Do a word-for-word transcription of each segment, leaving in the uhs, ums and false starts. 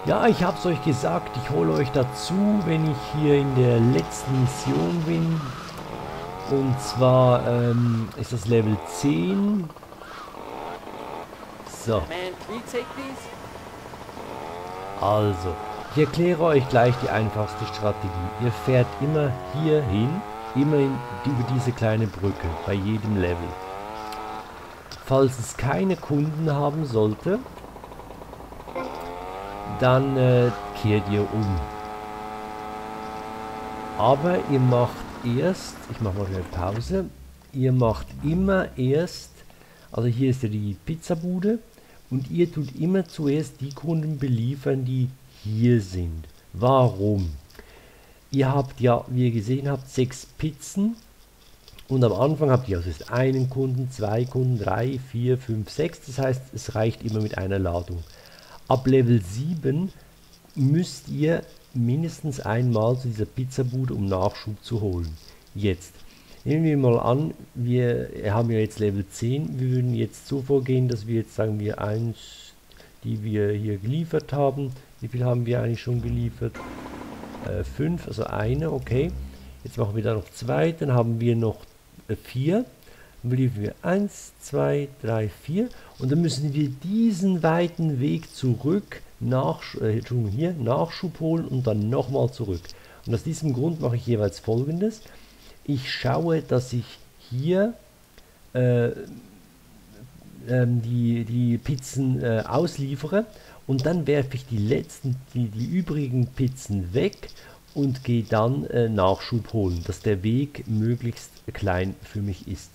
Ja, ich habe es euch gesagt, ich hole euch dazu, wenn ich hier in der letzten Mission bin. Und zwar ähm, ist das Level zehn. So, Man, can you take these? also, ich erkläre euch gleich die einfachste Strategie. Ihr fährt immer hier hin, immer in, über diese kleine Brücke, bei jedem Level. Falls es keine Kunden haben sollte, dann äh, kehrt ihr um. Aber ihr macht erst, ich mache mal schnell Pause, ihr macht immer erst, also hier ist ja die Pizzabude und ihr tut immer zuerst die Kunden beliefern, die hier sind. Warum? Ihr habt ja, wie ihr gesehen habt, sechs Pizzen und am Anfang habt ihr also jetzt einen Kunden, zwei Kunden, drei, vier, fünf, sechs, das heißt, es reicht immer mit einer Ladung. Ab Level sieben müsst ihr mindestens einmal zu dieser Pizzabude, um Nachschub zu holen. Jetzt, nehmen wir mal an, wir haben ja jetzt Level zehn, wir würden jetzt so vorgehen, dass wir jetzt, sagen wir, eins, die wir hier geliefert haben, wie viel haben wir eigentlich schon geliefert? Äh, fünf, also eine, okay. Jetzt machen wir da noch zwei, dann haben wir noch äh, vier. Dann beliefern wir eins, zwei, drei, vier und dann müssen wir diesen weiten Weg zurück nach, äh, hier, Nachschub holen und dann nochmal zurück. Und aus diesem Grund mache ich jeweils Folgendes. Ich schaue, dass ich hier äh, ähm, die, die Pizzen äh, ausliefere und dann werfe ich die letzten, die, die übrigen Pizzen weg und gehe dann äh, Nachschub holen, dass der Weg möglichst klein für mich ist.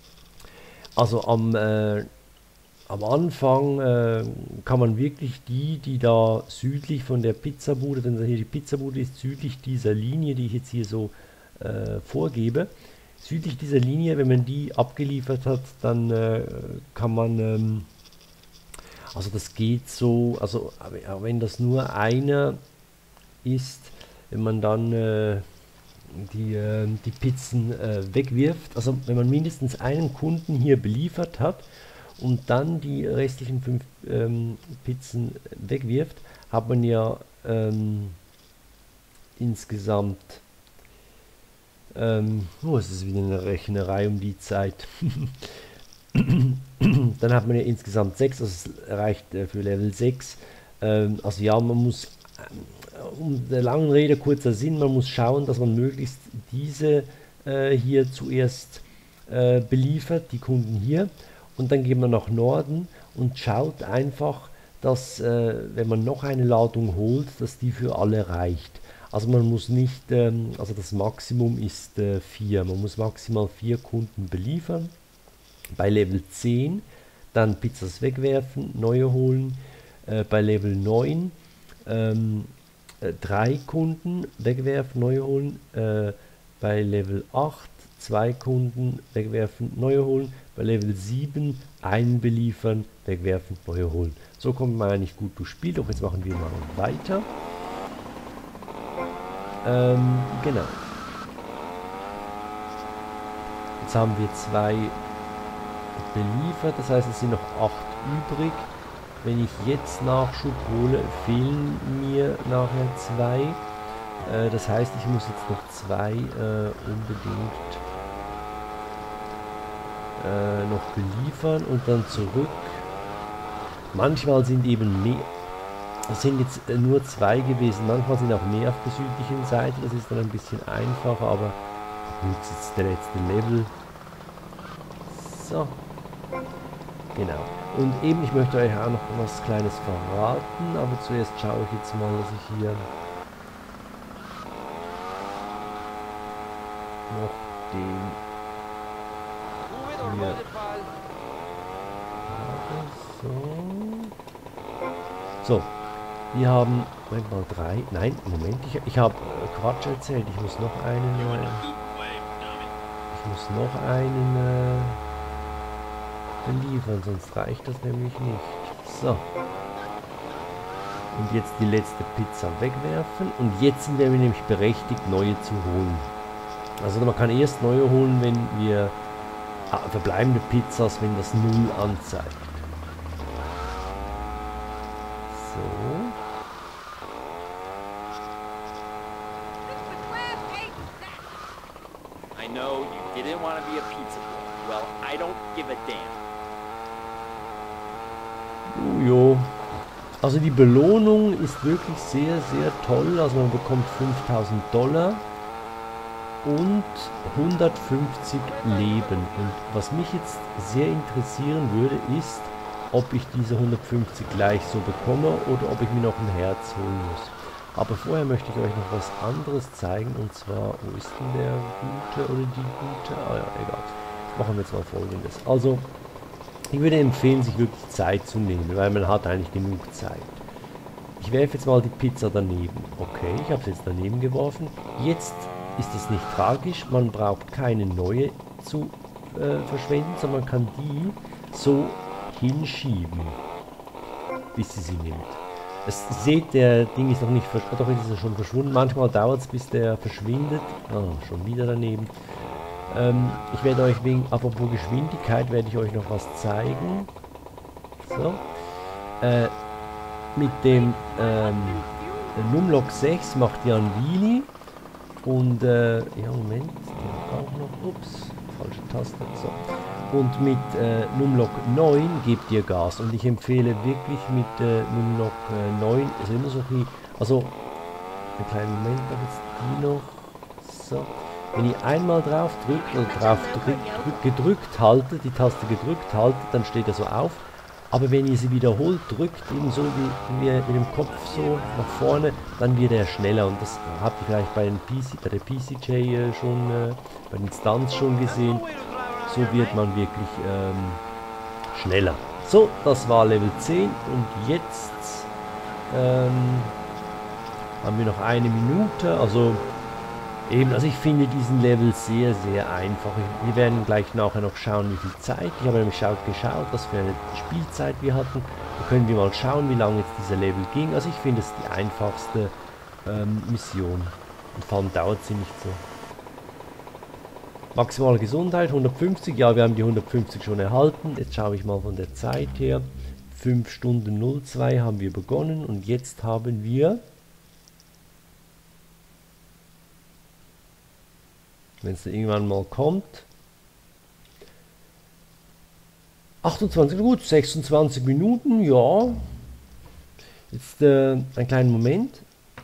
Also am, äh, am Anfang äh, kann man wirklich die, die da südlich von der Pizzabude, denn hier die Pizzabude ist südlich dieser Linie, die ich jetzt hier so äh, vorgebe, südlich dieser Linie, wenn man die abgeliefert hat, dann äh, kann man, ähm, also das geht so, also wenn das nur einer ist, wenn man dann äh, die, äh, die Pizzen äh, wegwirft, also wenn man mindestens einen Kunden hier beliefert hat und dann die restlichen fünf ähm, Pizzen wegwirft, hat man ja ähm, insgesamt, ähm, oh, es ist wieder eine Rechnerei um die Zeit, dann hat man ja insgesamt sechs, also es reicht äh, für Level sechs, ähm, also ja, man muss, um der langen Rede kurzer Sinn, man muss schauen, dass man möglichst diese äh, hier zuerst äh, beliefert, die Kunden hier, und dann geht man nach Norden und schaut einfach, dass äh, wenn man noch eine Ladung holt, dass die für alle reicht. Also man muss nicht, ähm, also das Maximum ist äh, vier, man muss maximal vier Kunden beliefern. Bei Level zehn dann Pizzas wegwerfen, neue holen. Äh, bei Level neun ähm, drei Kunden wegwerfen, neue holen. Äh, bei Level acht zwei Kunden wegwerfen, neue holen. Bei Level sieben einen beliefern, wegwerfen, neue holen. So kommt man eigentlich gut durchs Spiel. Doch jetzt machen wir mal weiter. Ähm, genau. Jetzt haben wir zwei beliefert, das heißt es sind noch acht übrig. Wenn ich jetzt Nachschub hole, fehlen mir nachher zwei. Äh, das heißt, ich muss jetzt noch zwei äh, unbedingt äh, noch beliefern und dann zurück. Manchmal sind eben mehr, es sind jetzt äh, nur zwei gewesen, manchmal sind auch mehr auf der südlichen Seite, das ist dann ein bisschen einfacher, aber gut, das ist der letzte Level. So. Genau. Und eben, ich möchte euch auch noch was Kleines verraten, aber zuerst schaue ich jetzt mal, dass ich hier noch den hier habe. So. So. Wir haben, Moment mal, drei. Nein, Moment, ich, ich habe äh, Quatsch erzählt. Ich muss noch einen. Äh, ich muss noch einen. Äh, beliefern, sonst reicht das nämlich nicht. So. Und jetzt die letzte Pizza wegwerfen. Und jetzt sind wir nämlich berechtigt, neue zu holen. Also man kann erst neue holen, wenn wir ah, verbleibende Pizzas, wenn das Null anzeigt. So. No, you didn't want to be a pizza boy. Well, I don't give a damn. Jo. Also die Belohnung ist wirklich sehr, sehr toll. Also man bekommt fünftausend Dollar und hundertfünfzig Leben. Und was mich jetzt sehr interessieren würde, ist, ob ich diese hundertfünfzig gleich so bekomme oder ob ich mir noch ein Herz holen muss. Aber vorher möchte ich euch noch was anderes zeigen. Und zwar, wo ist denn der Gute oder die Gute? Ah ja, egal. Machen wir jetzt mal Folgendes. Also, ich würde empfehlen, sich wirklich Zeit zu nehmen, weil man hat eigentlich genug Zeit. Ich werfe jetzt mal die Pizza daneben. Okay, ich habe sie jetzt daneben geworfen. Jetzt ist es nicht tragisch. Man braucht keine neue zu äh, verschwenden, sondern man kann die so hinschieben, bis sie sie nimmt. Es, seht, der Ding ist noch nicht verschwunden, doch ist er schon verschwunden. Manchmal dauert es, bis der verschwindet. Ah, schon wieder daneben. Ähm, ich werde euch wegen, apropos Geschwindigkeit, werde ich euch noch was zeigen. So. Äh, mit dem ähm, Numlock sechs macht ihr ein Wheelie. Und, äh, ja, Moment, der auch noch, ups, falsche Taste, so. Und mit äh, Numlock neun gebt ihr Gas. Und ich empfehle wirklich mit äh, Numlock äh, neun, also immer so viel, also, einen kleinen Moment, noch jetzt die noch, so. Wenn ihr einmal drauf drückt oder drauf drück, drück, gedrückt haltet, die Taste gedrückt haltet, dann steht er so auf. Aber wenn ihr sie wiederholt drückt, eben so wie, wie mit dem Kopf so nach vorne, dann wird er schneller. Und das habt ihr vielleicht bei, den P C, bei der P C J äh, schon, äh, bei den Stunts schon gesehen. So wird man wirklich ähm, schneller. So, das war Level zehn und jetzt ähm, haben wir noch eine Minute. Also eben, also ich finde diesen Level sehr, sehr einfach. Wir werden gleich nachher noch schauen, wie viel Zeit. Ich habe nämlich geschaut, geschaut, was für eine Spielzeit wir hatten. Da können wir mal schauen, wie lange jetzt dieser Level ging. Also ich finde es die einfachste ähm, Mission. Und vor allem dauert sie nicht so. Maximale Gesundheit, hundertfünfzig. Ja, wir haben die hundertfünfzig schon erhalten. Jetzt schaue ich mal von der Zeit her. fünf Stunden null zwei haben wir begonnen. Und jetzt haben wir... Wenn es irgendwann mal kommt. achtundzwanzig, gut, sechsundzwanzig Minuten, ja. Jetzt äh, einen kleinen Moment.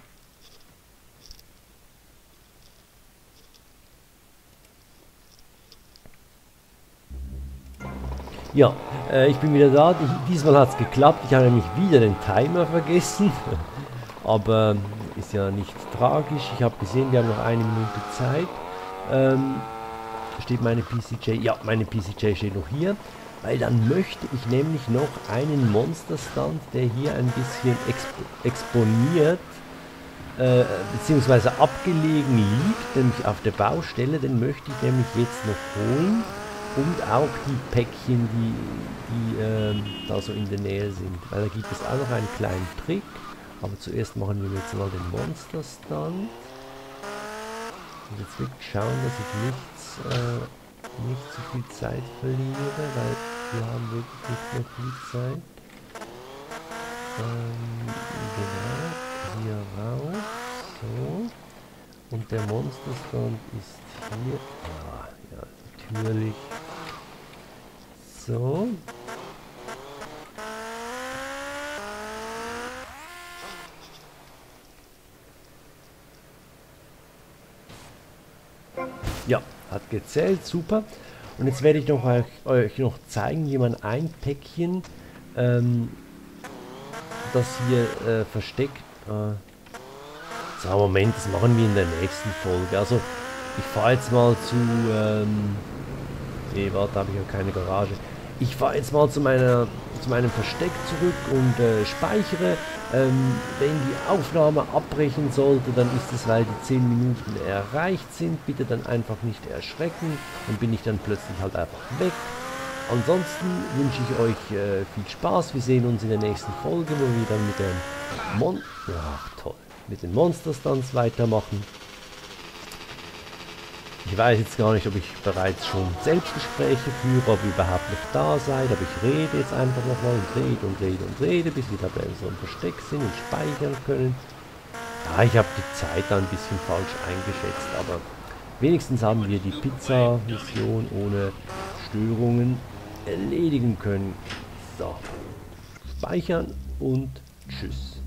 Ja, äh, ich bin wieder da. Ich, diesmal hat es geklappt. Ich habe nämlich wieder den Timer vergessen. Aber ist ja nicht tragisch. Ich habe gesehen, wir haben noch eine Minute Zeit. Ähm, steht meine P C J? Ja, meine P C J steht noch hier, weil dann möchte ich nämlich noch einen Monster-Stunt, der hier ein bisschen expo exponiert, äh, beziehungsweise abgelegen liegt, nämlich auf der Baustelle, den möchte ich nämlich jetzt noch holen und auch die Päckchen, die, die äh, da so in der Nähe sind, weil da gibt es auch noch einen kleinen Trick, aber zuerst machen wir jetzt mal den Monster-Stunt. Und jetzt wirklich schauen, dass ich nichts, äh, nicht zu viel Zeit verliere, weil wir haben wirklich nicht mehr viel Zeit. Ähm, genau, hier raus, so. Und der Monster-Stand ist hier. Ah, ja, natürlich. So. Ja, hat gezählt, super. Und jetzt werde ich noch euch, euch noch zeigen, wie man ein Päckchen, ähm, das hier äh, versteckt. Äh, so, Moment, das machen wir in der nächsten Folge. Also, ich fahre jetzt mal zu, ähm, nee, warte, da habe ich ja keine Garage. Ich fahre jetzt mal zu meiner, zu meinem Versteck zurück und äh, speichere. Ähm, wenn die Aufnahme abbrechen sollte, dann ist es, weil die zehn Minuten erreicht sind. Bitte dann einfach nicht erschrecken, dann bin ich dann plötzlich halt einfach weg. Ansonsten wünsche ich euch äh, viel Spaß. Wir sehen uns in der nächsten Folge, wo wir dann mit den Mon Ach, toll, mit den Monster-Stunts weitermachen. Ich weiß jetzt gar nicht, ob ich bereits schon Selbstgespräche führe, ob ihr überhaupt noch da seid, aber ich rede jetzt einfach nochmal und rede und rede und rede, bis wir da bei so einem Versteck sind und speichern können. Ja, ich habe die Zeit da ein bisschen falsch eingeschätzt, aber Wenigstens haben wir die Pizza-Mission ohne Störungen erledigen können. So, speichern und tschüss.